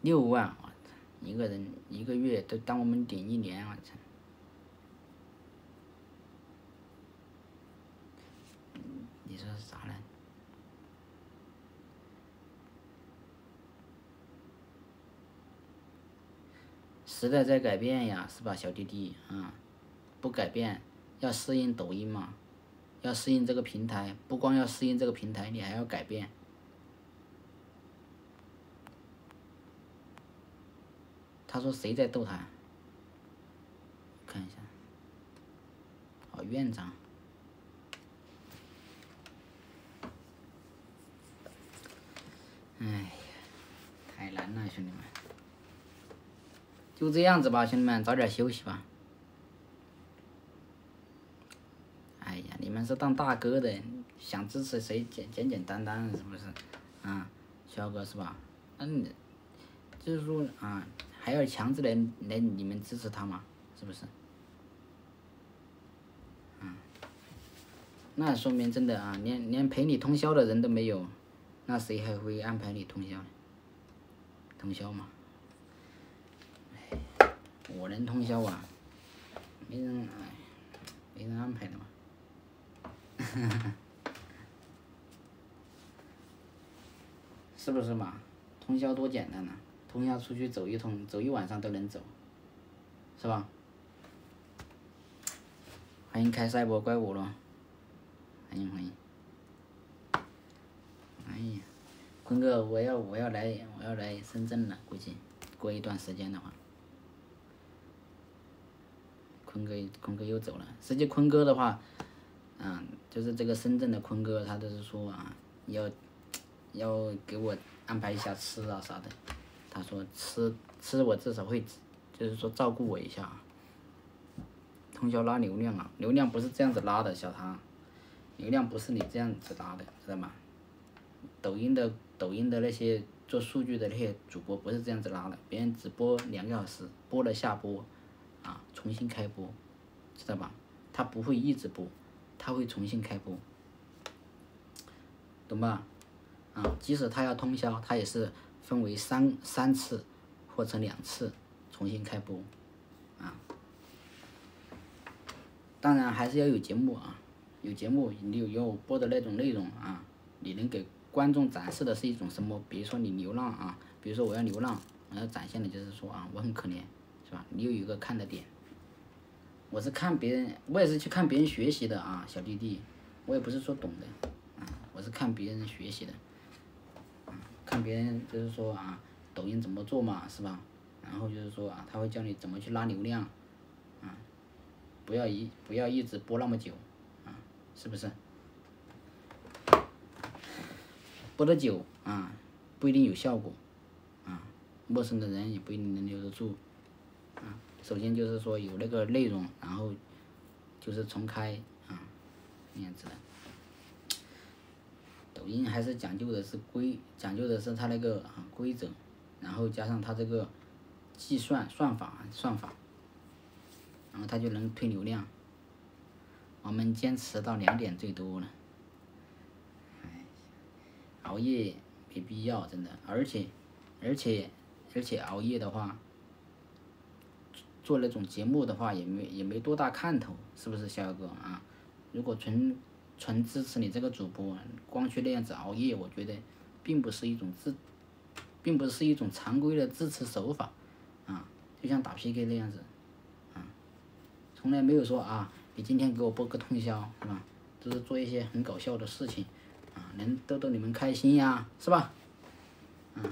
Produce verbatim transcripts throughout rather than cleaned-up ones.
六万，我操，一个人一个月都当我们顶一年，我操！你说是啥呢？时代在改变呀，是吧，小弟弟啊？不改变，要适应抖音嘛，要适应这个平台，不光要适应这个平台，你还要改变。他说谁在逗他？看一下，哦，院长。哎呀，太难了，兄弟们。就这样子吧，兄弟们，早点休息吧。哎呀，你们是当大哥的，想支持谁简简简单单，是不是？啊，肖哥是吧？嗯，就是说啊，还要强制来来你们支持他嘛，是不是？嗯，那说明真的啊，连连陪你通宵的人都没有，那谁还会安排你通宵呢？通宵嘛，哎，我能通宵啊，没人哎，没人安排的嘛。是不是嘛？通宵多简单呐、啊！通宵出去走一通，走一晚上都能走，是吧？欢迎开赛博怪物了，欢迎欢迎！哎呀，坤哥，我要我要来我要来深圳了，估计过一段时间的话，坤哥坤哥又走了。实际坤哥的话，嗯，就是这个深圳的坤哥，他都是说啊，要要给我安排一下吃啊啥的。他说吃吃我至少会，就是说照顾我一下。通宵拉流量啊，流量不是这样子拉的，小唐，流量不是你这样子拉的，知道吗？抖音的抖音的那些做数据的那些主播不是这样子拉的，别人只播两个小时，播了下播，啊，重新开播，知道吧？他不会一直播，他会重新开播，懂吧？啊，即使他要通宵，他也是分为三三次或者两次重新开播，啊。当然还是要有节目啊，有节目，你有有播的那种内容啊，你能给观众展示的是一种什么？比如说你流浪啊，比如说我要流浪，我要展现的就是说啊，我很可怜，是吧？你有一个看的点。我是看别人，我也是去看别人学习的啊，小弟弟，我也不是说懂的，啊，我是看别人学习的，啊，看别人就是说啊，抖音怎么做嘛，是吧？然后就是说啊，他会教你怎么去拉流量，啊。不要一不要一直播那么久，啊，是不是？播的久啊，不一定有效果，啊，陌生的人也不一定能留得住，啊，首先就是说有那个内容，然后就是重开啊，那样子的。抖音还是讲究的是规，讲究的是它那个啊规则，然后加上它这个计算算法算法。然后他就能推流量。我们坚持到两点最多了。哎，熬夜没必要，真的。而且，而且，而且熬夜的话，做那种节目的话，也没也没多大看头，是不是，肖哥啊？如果纯纯支持你这个主播，光去那样子熬夜，我觉得并不是一种支，并不是一种常规的支持手法啊，就像打 P K 那样子。从来没有说啊，你今天给我播个通宵，是吧？都是做一些很搞笑的事情，啊，能逗逗你们开心呀，是吧？嗯，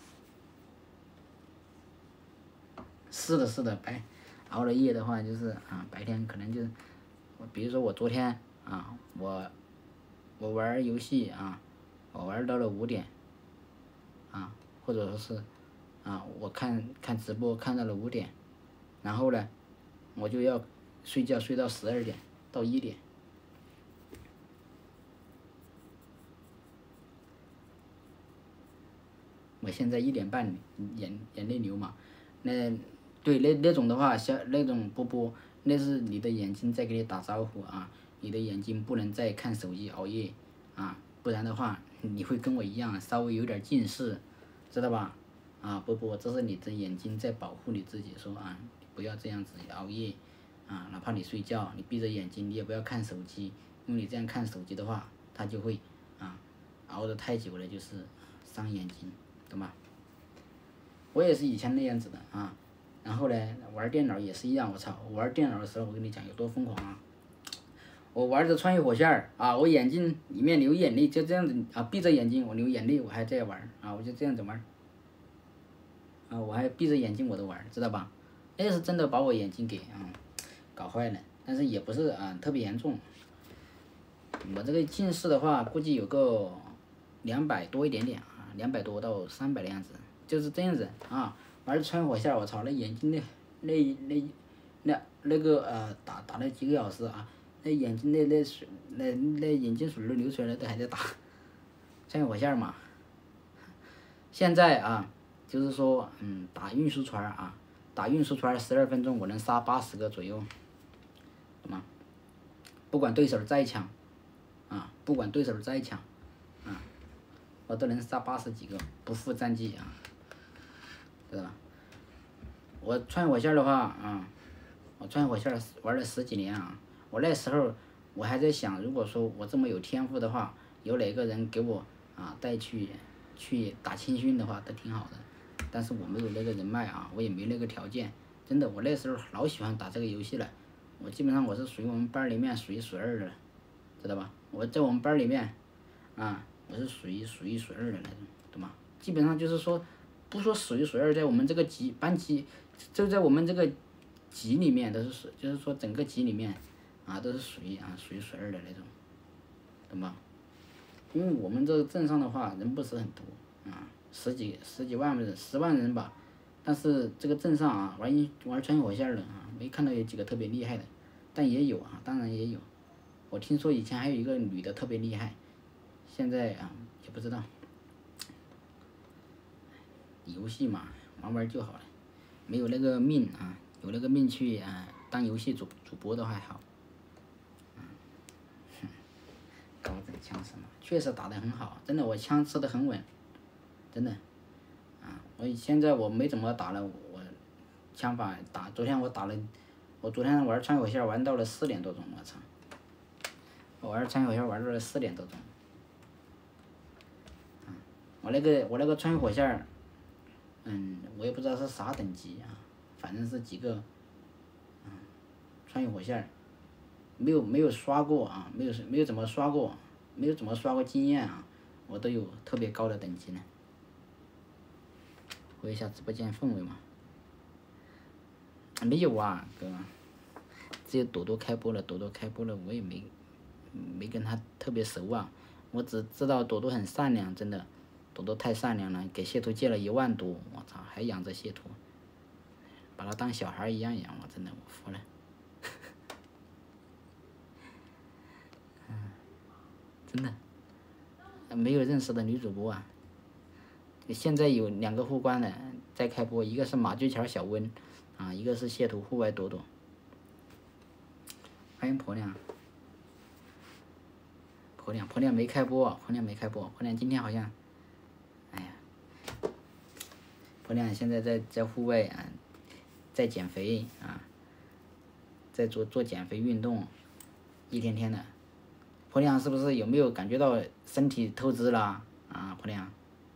是的，是的，白熬了夜的话，就是啊，白天可能就，比如说我昨天啊，我我玩游戏啊，我玩到了五点，啊，或者说是啊，我看看直播看到了五点，然后呢，我就要睡觉睡到十二点到一点，我现在一点半眼眼泪流嘛，那对那那种的话，像那种波波，那是你的眼睛在给你打招呼啊，你的眼睛不能再看手机熬夜啊，不然的话你会跟我一样稍微有点近视，知道吧？ 啊，不不，这是你的眼睛在保护你自己，说啊，不要这样子熬夜，啊，哪怕你睡觉，你闭着眼睛，你也不要看手机，因为你这样看手机的话，它就会啊，熬得太久了就是伤眼睛，懂吗？我也是以前那样子的啊，然后呢，玩电脑也是一样，我操，玩电脑的时候我跟你讲有多疯狂啊！我玩着穿越火线儿啊，我眼睛里面流眼泪，就这样子啊，闭着眼睛我流眼泪，我还在玩啊，我就这样子玩啊，我还闭着眼睛我都玩，知道吧？那是真的把我眼睛给啊、嗯、搞坏了，但是也不是啊特别严重。我这个近视的话，估计有个两百多一点点啊，两百多到三百的样子，就是这样子啊。玩穿火线，我操，那眼睛那那那那那个呃打打了几个小时啊，那眼睛那那水那那眼睛水都流出来了，都还在打穿火线嘛。现在啊，就是说嗯打运输船啊，打运输船十二分钟我能杀八十个左右，懂吗？不管对手再强。啊，不管对手再强，啊，我都能杀八十几个，不负战绩啊，知道吧？我穿火线的话啊，我穿火线玩了十几年啊，我那时候我还在想，如果说我这么有天赋的话，有哪个人给我啊带去去打青训的话，都挺好的。但是我没有那个人脉啊，我也没那个条件，真的，我那时候老喜欢打这个游戏了，我基本上我是属于我们班里面数一数二的了。知道吧？我在我们班里面，啊，我是属于数一数二的那种，懂吗？基本上就是说，不说数一数二，在我们这个级班级，就在我们这个级里面都是属，就是说整个级里面，啊，都是属于啊数一数二的那种，懂吧？因为我们这个镇上的话，人不是很多啊，十几十几万人，十万人吧，但是这个镇上啊，玩玩穿火线的啊，没看到有几个特别厉害的，但也有啊，当然也有。我听说以前还有一个女的特别厉害，现在啊也不知道。游戏嘛，玩玩就好了，没有那个命啊，有那个命去啊当游戏主主播的话还好。嗯，高等枪什么，确实打得很好，真的我枪吃得很稳，真的。啊，我现在我没怎么打了，我枪法打，昨天我打了，我昨天玩穿火线玩到了四点多钟，我操！我玩穿越火线玩到了四点多钟，嗯，我那个我那个穿越火线，嗯，我也不知道是啥等级啊，反正是几个，嗯，穿越火线，没有没有刷过啊，没有没有怎么刷过，没有怎么刷过经验啊，我都有特别高的等级呢。活跃一下直播间氛围嘛，没有啊，哥，只有朵朵开播了，朵朵开播了，我也没。没跟他特别熟啊，我只知道朵朵很善良，真的，朵朵太善良了，给谢图借了一万多，我操，还养着谢图，把他当小孩一样养，我真的我服了。嗯，真的，没有认识的女主播啊。现在有两个互关的在开播，一个是马驹桥小温，啊，一个是谢图户外朵朵。欢迎婆娘。婆娘，婆娘没开播，婆娘没开播，婆娘今天好像，哎呀，婆娘现在在在户外啊，在减肥啊，在做做减肥运动，一天天的。婆娘是不是有没有感觉到身体透支了啊？婆娘，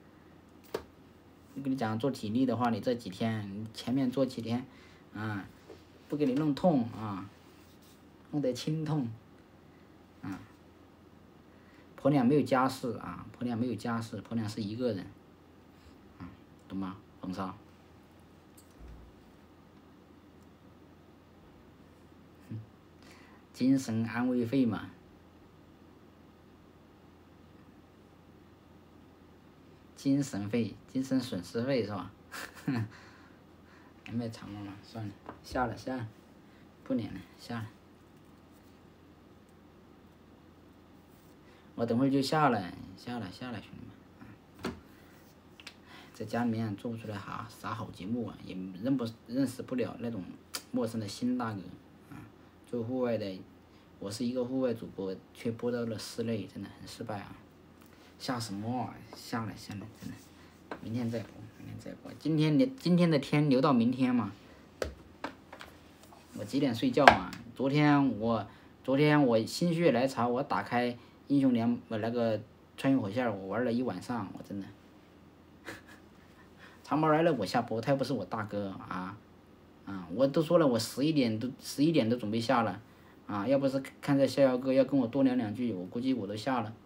我跟你讲，做体力的话，你这几天前面做几天啊，不给你弄痛啊，弄得轻痛啊。婆娘没有家室啊，婆娘没有家室，婆娘是一个人，啊，懂吗？冯少，精神安慰费嘛，精神费、精神损失费是吧？还卖长了吗？算了，下了下了，不连了，下了。我等会儿就下了，下了下了，兄弟们，在家里面做不出来啥啥好节目啊，也认不认识不了那种陌生的新大哥啊。做户外的，我是一个户外主播，却播到了室内，真的很失败啊。下什么啊？下了下了，真的，明天再播。 明天再播。今天你今天的天留到明天嘛。我几点睡觉嘛？昨天我昨天我心血来潮，我打开英雄联呃那个穿越火线，我玩了一晚上，我真的。长毛来了我下播，他又不是我大哥啊啊！我都说了，我十一点都十一点都准备下了啊！要不是看在逍遥哥要跟我多聊两句，我估计我都下了。